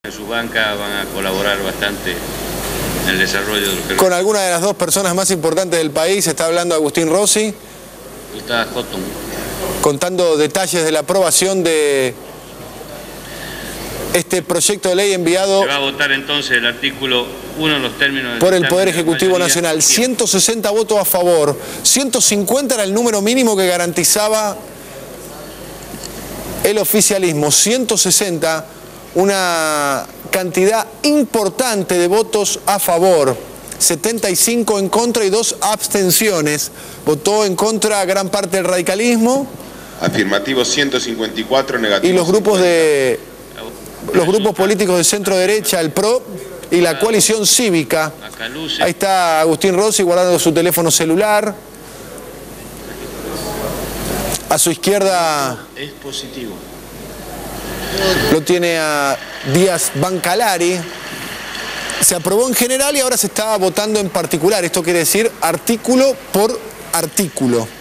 En su banca van a colaborar bastante en el desarrollo de lo que... Con alguna de las dos personas más importantes del país, está hablando Agustín Rossi. Está Houghton. Contando detalles de la aprobación de este proyecto de ley enviado... Se va a votar entonces el artículo 1 en los términos... por el Poder Ejecutivo Nacional. 160 votos a favor. 150 era el número mínimo que garantizaba el oficialismo. 160, una cantidad importante de votos a favor. 75 en contra y 2 abstenciones. Votó en contra gran parte del radicalismo. Afirmativo 154, negativo. Y los grupos políticos de centro derecha, el PRO y la coalición cívica. Ahí está Agustín Rossi guardando su teléfono celular. A su izquierda es positivo. Lo tiene a Díaz Bancalari. Se aprobó en general y ahora se está votando en particular. Esto quiere decir artículo por artículo.